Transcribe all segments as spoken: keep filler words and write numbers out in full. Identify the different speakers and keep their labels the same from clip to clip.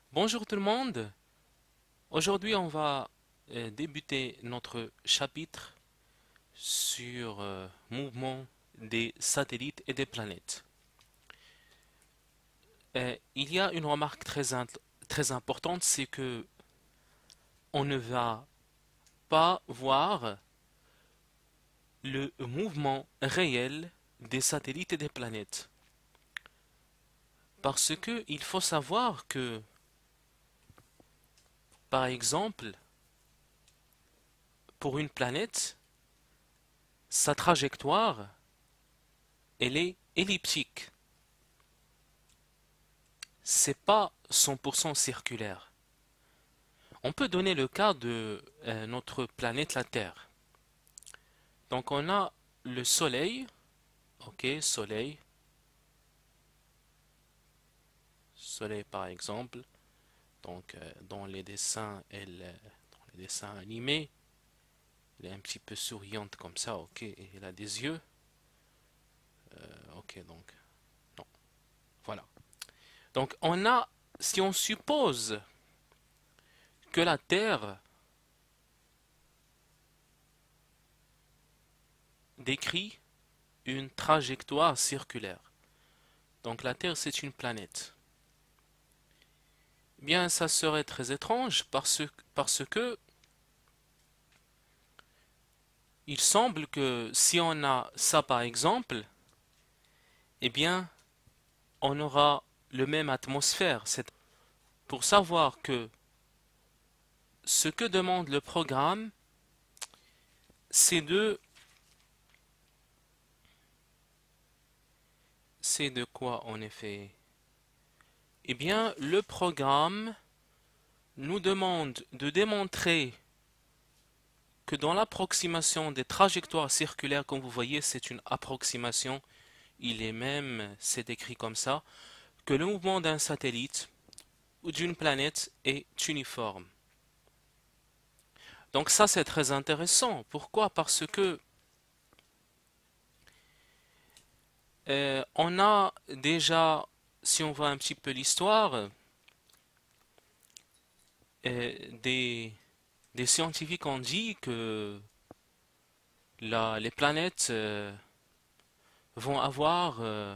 Speaker 1: Bonjour tout le monde. Aujourd'hui, on va euh, débuter notre chapitre sur euh, mouvement des satellites et des planètes. Euh, il y a une remarque très, int- très importante, c'est que on ne va pas voir le mouvement réel des satellites et des planètes. Parce que il faut savoir que, par exemple, pour une planète, sa trajectoire, elle est elliptique. C'est pas cent pour cent circulaire. On peut donner le cas de euh, notre planète la Terre. Donc on a le Soleil, ok, Soleil, Soleil par exemple. Donc euh, dans les dessins, elle, euh, dans les dessins animés, elle est un petit peu souriante comme ça, ok, et elle a des yeux, euh, ok, donc non, voilà. Donc on a, si on suppose que la Terre décrit une trajectoire circulaire. Donc la Terre, c'est une planète. Eh bien, ça serait très étrange parce, parce que il semble que si on a ça par exemple, eh bien, on aura le même atmosphère. C'est pour savoir que ce que demande le programme, c'est de, c'est de quoi en effet? Eh bien, le programme nous demande de démontrer que dans l'approximation des trajectoires circulaires, comme vous voyez, c'est une approximation, il est même, c'est écrit comme ça, que le mouvement d'un satellite ou d'une planète est uniforme. Donc ça c'est très intéressant. Pourquoi? Parce que euh, on a déjà, si on voit un petit peu l'histoire, euh, des, des scientifiques ont dit que la- les planètes euh, vont avoir euh,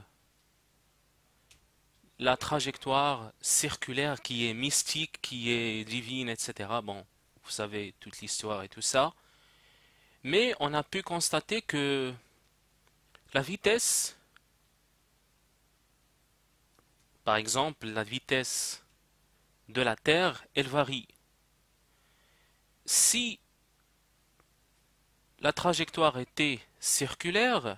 Speaker 1: la trajectoire circulaire qui est mystique, qui est divine, et cetera. Bon, vous savez toute l'histoire et tout ça. Mais on a pu constater que la vitesse, par exemple, la vitesse de la Terre, elle varie. Si la trajectoire était circulaire,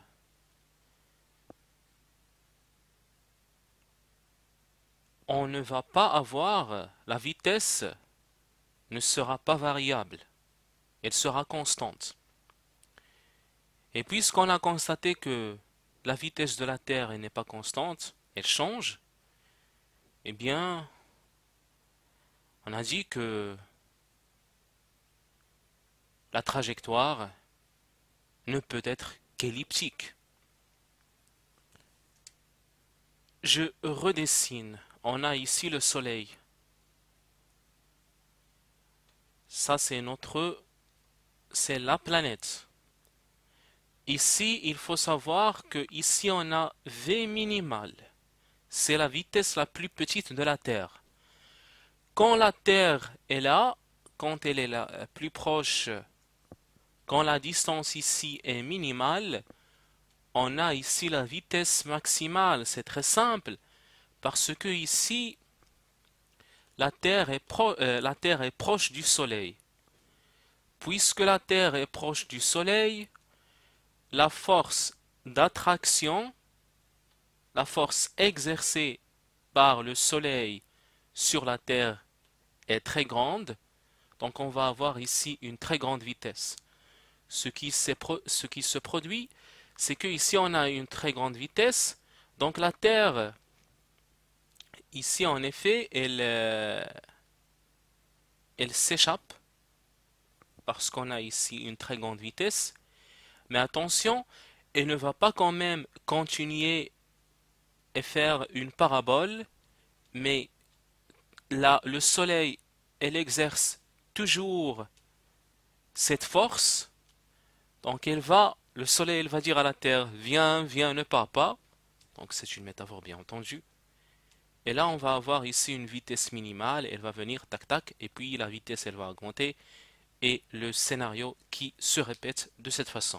Speaker 1: on ne va pas avoir, la vitesse ne sera pas variable, elle sera constante. Et puisqu'on a constaté que la vitesse de la Terre n'est pas constante, elle change, eh bien, on a dit que la trajectoire ne peut être qu'elliptique. Je redessine. On a ici le Soleil. Ça, c'est notre, c'est la planète. Ici, il faut savoir que ici on a V minimale. C'est la vitesse la plus petite de la Terre. Quand la Terre est là, quand elle est la plus proche, quand la distance ici est minimale, on a ici la vitesse maximale. C'est très simple parce que ici la Terre est, pro, euh, la Terre est proche du Soleil. Puisque la Terre est proche du Soleil, la force d'attraction, la force exercée par le Soleil sur la Terre est très grande, donc on va avoir ici une très grande vitesse. Ce qui, ce qui se produit, c'est que ici on a une très grande vitesse, donc la Terre, ici en effet, elle, euh, elle s'échappe parce qu'on a ici une très grande vitesse, mais attention, elle ne va pas quand même continuer et faire une parabole, mais là, le Soleil, elle exerce toujours cette force, donc elle va, le Soleil, elle va dire à la Terre, viens, viens, ne pars pas. Donc c'est une métaphore bien entendu. Et là, on va avoir ici une vitesse minimale, elle va venir, tac, tac, et puis la vitesse, elle va augmenter, et le scénario qui se répète de cette façon.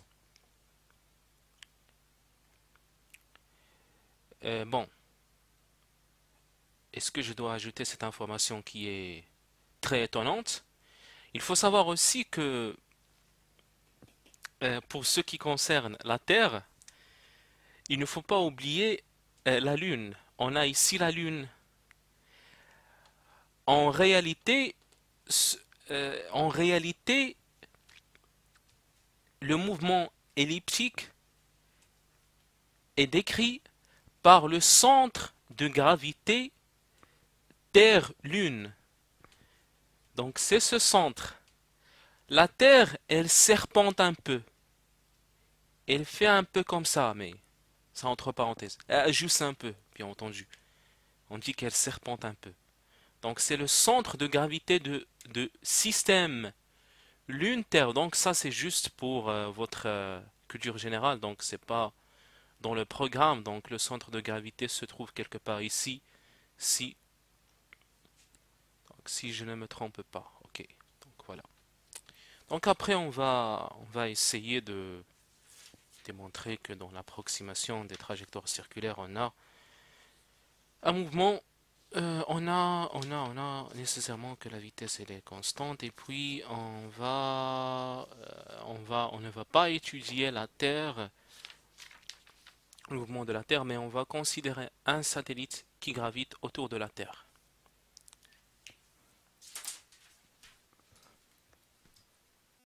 Speaker 1: Euh, bon, est-ce que je dois ajouter cette information qui est très étonnante? Il faut savoir aussi que euh, pour ce qui concerne la Terre, il ne faut pas oublier euh, la Lune. On a ici la Lune. En réalité, euh, en réalité, le mouvement elliptique est décrit par le centre de gravité Terre-Lune. Donc c'est ce centre. La Terre, elle serpente un peu. Elle fait un peu comme ça, mais ça entre parenthèses. Euh, juste un peu, bien entendu. On dit qu'elle serpente un peu. Donc c'est le centre de gravité de, de système Lune-Terre. Donc ça c'est juste pour euh, votre euh, culture générale. Donc c'est pas dans le programme. Donc le centre de gravité se trouve quelque part ici. Si, donc, si je ne me trompe pas. Ok. Donc voilà. Donc après on va on va essayer de démontrer que dans l'approximation des trajectoires circulaires on a un mouvement. Euh, on a, on a, on a nécessairement que la vitesse elle est constante et puis on va, euh, on va, on ne va pas étudier la Terre, le mouvement de la Terre, mais on va considérer un satellite qui gravite autour de la Terre.